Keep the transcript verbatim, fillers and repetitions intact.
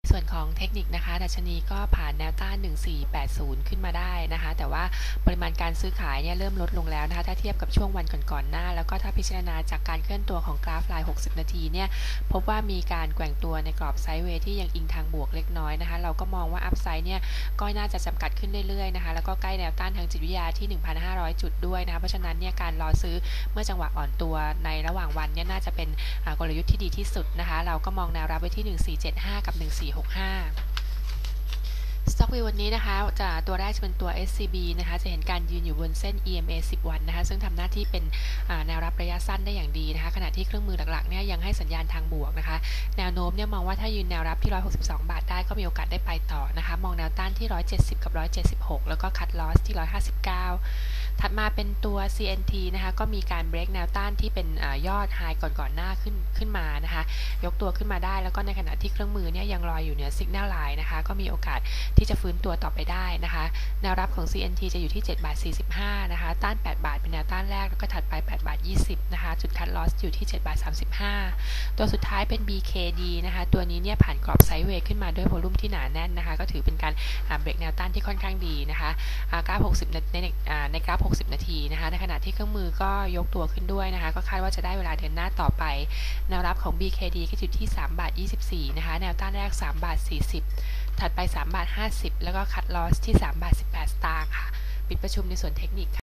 ส่วนของเทคนิคนะคะดัชนีก็ผ่านแนวต้านหนึ่งสี่แปดศูนย์ขึ้นมาได้นะคะแต่ว่าปริมาณการซื้อขายเนี่ยเริ่มลดลงแล้วนะคะถ้าเทียบกับช่วงวันก่อนๆหน้าแล้วก็ถ้าพิจารณาจากการเคลื่อนตัวของกราฟรายหกสิบนาทีเนี่ยพบว่ามีการแกว่งตัวในกรอบไซด์เวย์ที่ยังอิงทางบวกเล็กน้อยนะคะเราก็มองว่าอัพไซด์เนี่ยก็น่าจะจำกัดขึ้นเรื่อยๆนะคะแล้วก็ใกล้แนวต้านทางจิตวิทยาที่ หนึ่งพันห้าร้อย จุดด้วยนะคะเพราะฉะนั้นเนี่ยการรอซื้อเมื่อจังหวะอ่อนตัวในระหว่างวันเนี่ยน่าจะเป็นกลยุทธ์ที่ดีที่สุดนะคะเราก็มองแนวรับไว้ที่หนึ่งสี่เจ็ดห้ากับหนึ่งสี่หกห้าStock View วันนี้นะคะจะตัวแรกจะเป็นตัว เอส ซี บี นะคะจะเห็นการยืนอยู่บนเส้น อี เอ็ม เอ สิบ วันนะคะซึ่งทำหน้าที่เป็นแนวรับระยะสั้นได้อย่างดีนะคะขณะที่เครื่องมือหลักๆเนี่ยยังให้สัญญาณทางบวกนะคะแนวโน้มเนี่ยมองว่าถ้ายืนแนวรับที่หนึ่งร้อยหกสิบสองบาทได้ก็มีโอกาสได้ไปต่อนะคะมองแนวต้านที่หนึ่งร้อยเจ็ดสิบกับหนึ่งร้อยเจ็ดสิบหกแล้วก็คัทลอสที่หนึ่งร้อยห้าสิบเก้าถัดมาเป็นตัว ซี เอ็น ที นะคะก็มีการเบรกแนวต้านที่เป็นยอดไฮก่อนๆหน้าขึ้นขึ้นมานะคะยกตัวขึ้นมาได้แล้วก็ในขณะที่เครื่องมือเนี่ยยังลอยอยู่เหนือ Signal Line นะคะก็มีโอกาสที่จะฟื้นตัวต่อไปได้นะคะแนวรับของ ซี เอ็น ที จะอยู่ที่เจ็ดบาทสี่สิบห้านะคะต้านแปดบาทเป็นแนวต้านแรกแล้วก็ถัดไปแปดบาทยี่สิบนะคะจุดคัทลอสอยู่ที่เจ็ดบาทสามสิบห้าตัวสุดท้ายเป็น บี เค ดี นะคะตัวนี้เนี่ยผ่านกรอบไซด์เวย์ขึ้นมาด้วยโวลุ่มที่หนาแน่นนะคะก็ถือเป็นการเบรกแนวต้านที่ค่อนข้างดีนะคะกราฟหกสิบในในกราฟหกสิบนาทีนะคะในขณะที่เครื่องมือก็ยกตัวขึ้นด้วยนะคะก็คาดว่าจะได้เวลาเดินหน้าต่อไปแนวรับของ บี เค ดี ก็อยู่ที่สามบาทยี่สิบสี่นะคะแนวต้านแรกสามบาทสี่สิบถัดไปสามบาทห้าสิบแล้วก็คัทลอสที่สามบาทสิบแปดสตางค์ค่ะปิดประชุมในส่วนเทคนิค